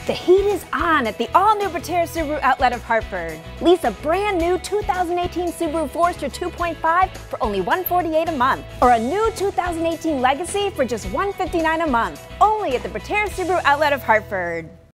The heat is on at the all-new Bertera Subaru outlet of Hartford. Lease a brand new 2018 Subaru Forester 2.5 for only $148 a month, or a new 2018 Legacy for just $159 a month, only at the Bertera Subaru outlet of Hartford.